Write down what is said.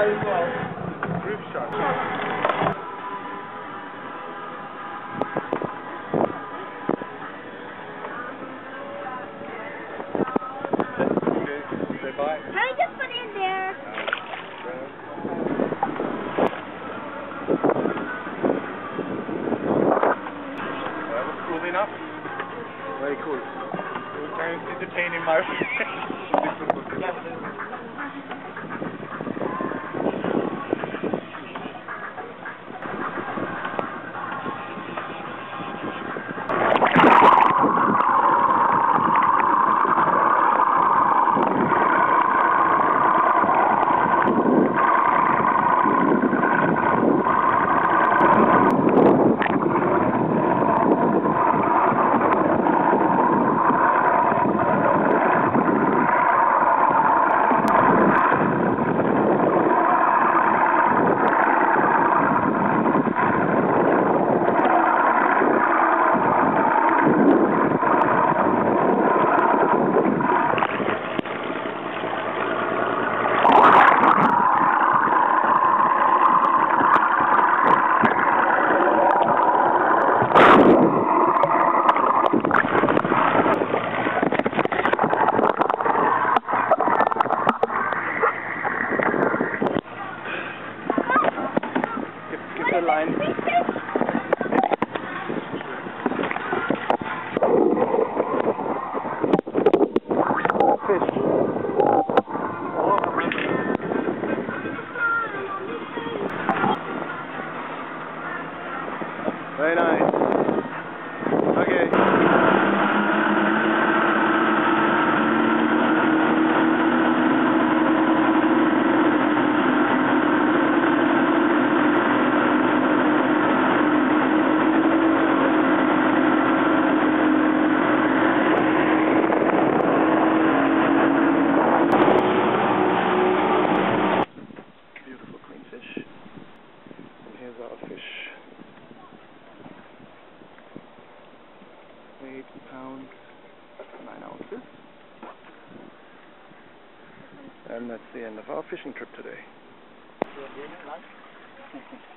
as well. Roof shot. Say bye. Can I just put it in there? That was cool enough. Very cool. You can see the pain in my face. The line. Fish. Very nice. Okay. Queenfish. And here's our fish. 8 pounds, 9 ounces. And that's the end of our fishing trip today.